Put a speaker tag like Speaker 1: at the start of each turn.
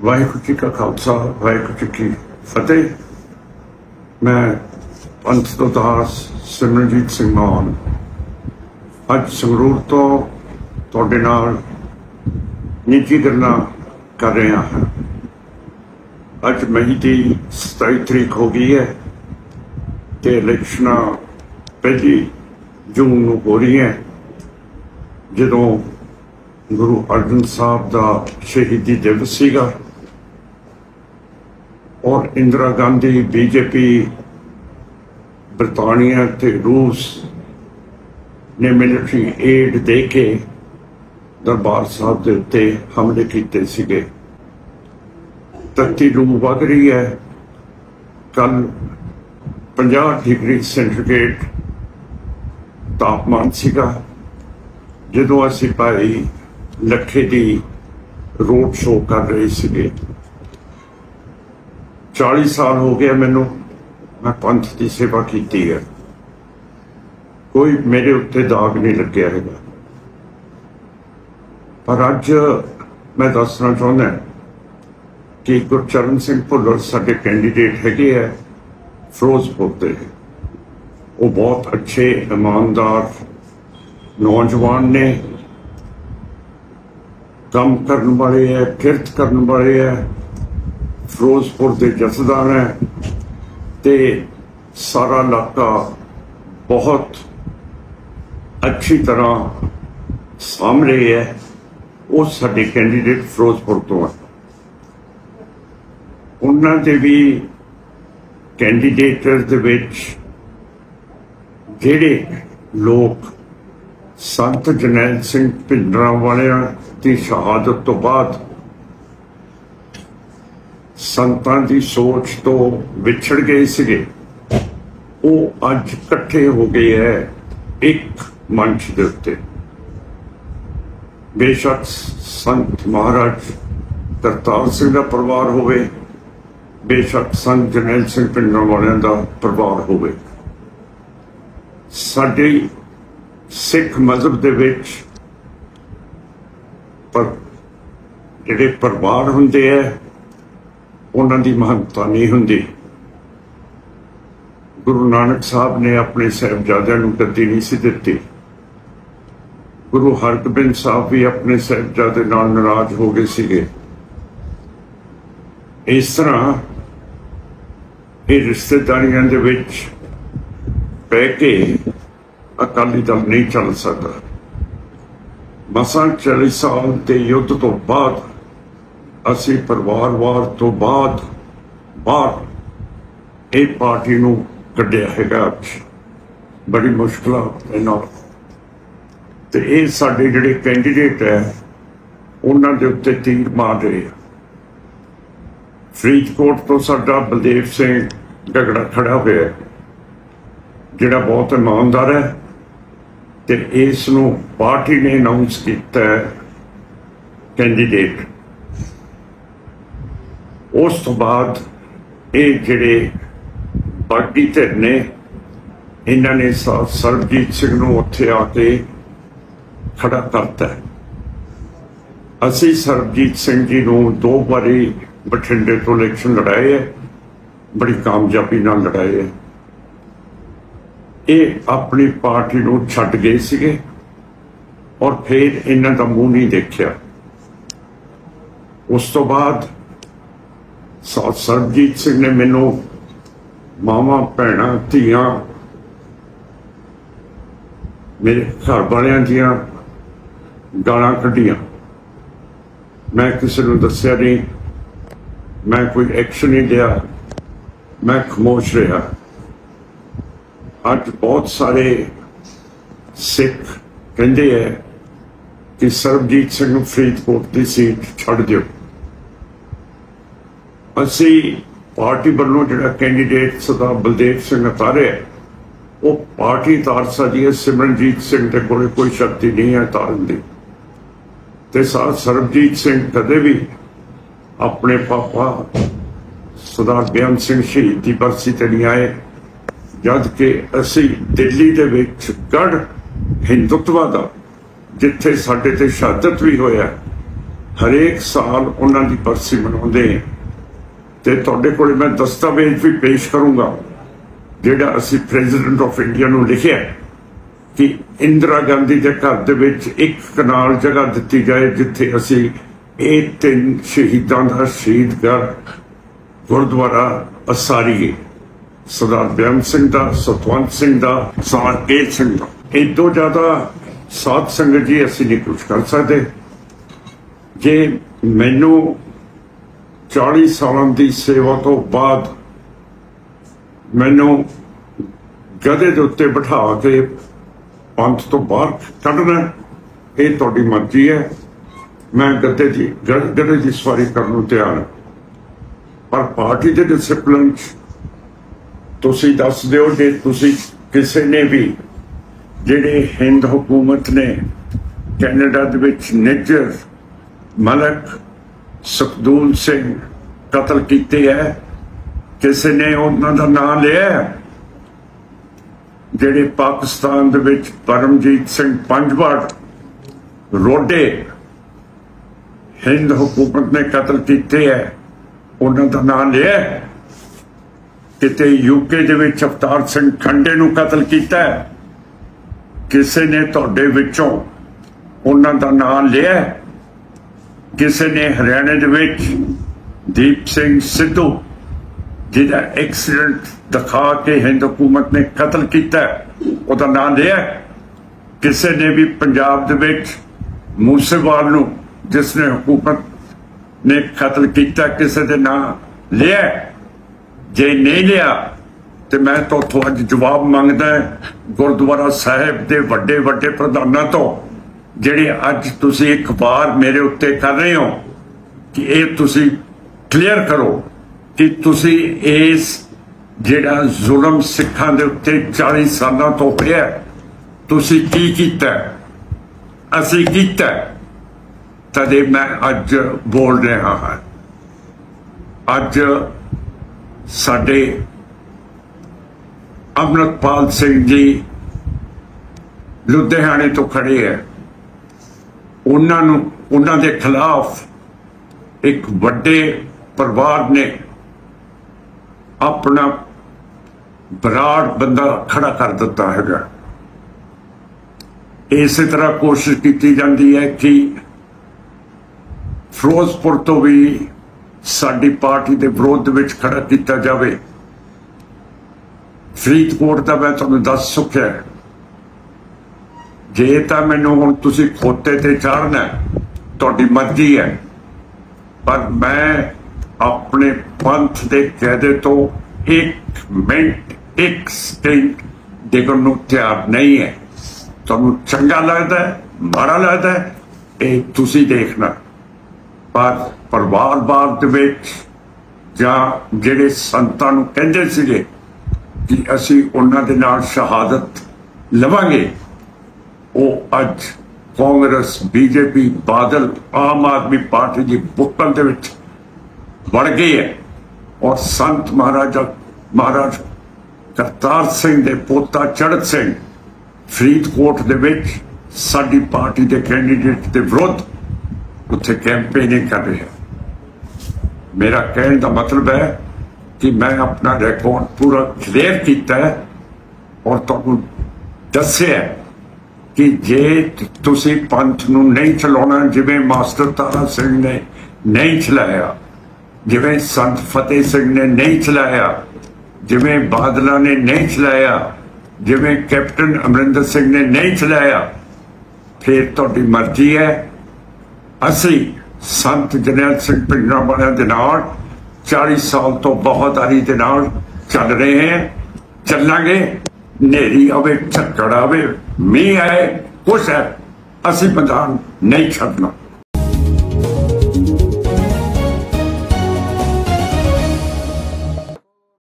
Speaker 1: वाहिगुरू जी का खालसा वाहिगुरू जी की फतेह। मैं पंथ दास सिमरनजीत सिंह मान अज संगरूर तो तुहाडे नाल निजी गल्लां कर रहा हाँ। अज मई की 27 तरीक हो गई है ते इलैक्शनां 1 जून नूं हो रही हैं, जदों गुरु अर्जन साहब का शहीदी दिवस सीगा और इंदिरा गांधी बीजेपी बरतानिया ते रूस ने मिलिटरी एड दे के दरबार साहब के उत्ते हमले किए सीगे। तत्ती लू वध रही है। कल 50 डिग्री सेंटीग्रेड तापमान सीगा जदों असी भाई लखे की रोड शो कर रहे थे। 40 साल हो गया मैनू, मैं पंथ की सेवा की है, कोई मेरे उत्ते दाग नहीं लग्या है। पर अज मैं दसना चाहना कि गुरचरण सिंह भुल्लर साडे कैंडीडेट हैगे है फिरोजपुर के। वो बहुत अच्छे ईमानदार नौजवान ने, काम करने वाले है, किरत करने वाले है, फिरोजपुर के जथेदार हैं ते सारा इलाका बहुत अच्छी तरह साम रहे है। वो साडे कैंडीडेट फिरोजपुर तो है। उन्होंने भी कैंडीडेटर दे विच जिहड़े लोग संत जरनैल सिंह भिंडरांवालियां की शहादत तो बाद संतां की सोच तो विछड़ गए सिगे, वो अज इकट्ठे हो गए है एक मंच के उत्ते। बेशक संत महाराज करतार सिंह का परिवार होवे, बेशक संत जरनैल सिंह भिंडरांवालियां का परिवार होवे, साडे सिख मजहब दे विच पर जिहड़े परिवार हुंदे है उन्हां दी महत्ता नहीं हुंदी। गुरु नानक साहब ने अपने साहिबजादियां नूं गद्दी नहीं सी दित्ती। गुरु हरगोबिंद साहब भी अपने साहिबजादे नाल नाराज हो गए सीगे। इस तरह ये रिश्तेदारियां दे विच पै के अकाली दल नहीं चल सकता। मसां 40 साल के युद्ध तो बाद असी परिवारवार तो बाद बाहर एक पार्टी नूं कढ़िया हैगा बड़ी मुश्किल नाल। ते ये साडे जिहड़े कैंडीडेट है उन्हां दे उत्ते तीर मार रहे हैं। फरीदकोट तो साडा बलदेव सिंह झगड़ा खड़ा हुआ है, जिहड़ा बहुत ईमानदार है ते इस नूं पार्टी ने अनाउंस किया है कैंडीडेट। उस तो बाद ये जिहड़े बागी धिर ने इन्हां ने सरबजीत सिंह नूं उत्थे आके खड़ा करता है। असी सरबजीत सिंह जी नूं 2 बारी बठिंडे तो इलैक्शन लड़ाए है, बड़ी कामयाबी नाल लड़ाए है। ये अपनी पार्टी नूं छड्ड गए सीगे और फिर इन्हां दा मूँह नहीं देखिया। उस तो बाद सरबजीत सिंह ने मैनू मावां भैणां धीआं मेरे घर वालियां दियां गालां कढ़ियां। मैं किसी नूं दस्सिया नहीं, मैं कोई एक्शन नहीं लिया, मैं खामोश रहा। अज बहुत सारे सिख कहते हैं कि सरबजीत सिंह नूं फरीदकोट की सीट छड्ड दिओ। असी पार्टी वालों जिहड़ा कैंडीडेट सरदार बलदेव सिंह उतारे वो पार्टी तार सकती है। सिमरनजीत सिंह के कोल कोई शक्ति नहीं है तारन की। ते सरबजीत सिंह कदे भी अपने पापा सरदार बेअंत सिंह शहीद की बरसी ते नहीं आए, जबकि असी दिल्ली दे विच गढ़ हिंदुत्व का जिथे साडे ते शहादत भी होया हरेक साल उन्होंने बरसी मनाते हैं। तो तुहाडे कोल मैं दस्तावेज भी पेश करूँगा जिहड़ा असीं प्रेजिडेंट ऑफ इंडिया नूं लिखिआ कि इंदिरा गांधी के घर दे विच एक कनाल जगह दिती जाए जिथे असीं ये 3 शहीदों का शहीदगढ़ गुरुद्वारा असारीए, सरदार बेअंत सिंह का, सतवंत सिंह का, सरदार केल सिंह का। इदों ज़्यादा साध संगत जी असीं नहीं कुछ कर सकते। जे मैनू 40 सालों की सेवा तो बाद मैनू गधे के उत्ते बिठा के पंथ तो बाहर कढ़ना, ये तुहाडी मर्जी है। मैं गधे की सवारी करने को तैयार हाँ, पर पार्टी के डिसिपलिन तुसीं दस दिओ जे तुसीं किसी ने भी जिहड़े हिंद हुकूमत ने कैनेडा दे विच निज्जर मलक सुखदूल सिंह कतल कीते है, किसी ने उन्हां दा नाम लिया है? जिहड़े पाकिस्तान दे विच परमजीत सिंह पंजवाड़ रोडे हिंद हुकूमत ने कतल कीते है, उन्हां दा नाम लिया है? किते यूके दे विच अवतार सिंह खंडे नूं कतल कीता है, किसी ने तुहाडे विचों उन्हां दा नाम लिया है? किसी ने हरियाणे दे विच दीप सिंह सिद्धू जिहदा एक्सीडेंट दिखा के हिंद हुकूमत ने कतल किया उहदा नाम लिया? किसी ने भी पंजाब दे विच मूसेवाल नूं जिसने हुकूमत ने कतल किया किसी दे नाम लिया? जे नहीं लिया तो मैं तो अज जवाब मंगदा गुरुद्वारा साहिब के वड्डे वड्डे प्रधानों तो, जिहड़े अज तुसीं एक बार मेरे उत्ते कर रहे हो कि ये तुसीं क्लीयर करो कि तुसीं इस जिहड़ा जुल्म सिखां दे उत्ते 40 सालों तो होया तुसीं की कीता? असीं कीता तदे मैं अज बोल रहा हाँ। अज साडे अमृतपाल सिंह जी लुधियाने तो खड़े है, उन्हां दे खिलाफ एक वड्डे परिवार ने अपना बराड़ बंदा खड़ा कर दिता है। इसी तरह कोशिश की जाती है कि फिरोजपुर तो भी साडी पार्टी के विरोध में खड़ा किया जाए। फरीदकोट का मैं तुहानूं दस चुकिया, जे तो मैनूं हुण तुसीं खोते ते चाढ़ना तुहाडी मर्जी है, पर मैं अपने पंथ के कहदे तो 1 मिनट 1 सेकंड देखण नूं तैयार नहीं है। तुहानूं चंगा लगदा है, माड़ा लगदा है, ये तुसीं देखना। पर परिवारवाद दे विच जां जिहड़े संतां नूं कहंदे सीगे कि असीं उन्हां दे नाल शहादत लवांगे, वो अज कांग्रेस बीजेपी बादल आम आदमी पार्टी की बुक्कल दे विच वड़ गई है। और संत महाराज करतार सिंह दे पोता चढ़त सिंह फरीदकोट दे विच साडी पार्टी के कैंडीडेट के विरुद्ध उत्थे कैंपेनिंग कर रहे हैं। मेरा कहने का मतलब है कि मैं अपना रिकॉर्ड पूरा क्लीयर किया है और तुहानूं दस्सिआ कि जे तुसीं पंथ नूं नहीं चलाउणा जिवें मास्टर तारा सिंह ने नहीं चलाया, जिवें संत फतेह सिंह ने नहीं चलाया, जिवें बादलों ने नहीं चलाया, जिवें कैप्टन अमरिंदर सिंह ने नहीं चलाया, फिर तुहाडी मर्जी है। असी संत जरनैल सिंह भिंडरांवालिਆਂ ਦੇ ਨਾਲ 40 साल तो बहादुरी के नाल चल रहे हैं, चलांगे। नेरी आवे, झक्कड़ आवे, मीह आए, कुछ है, असी मैदान नहीं छड्डना।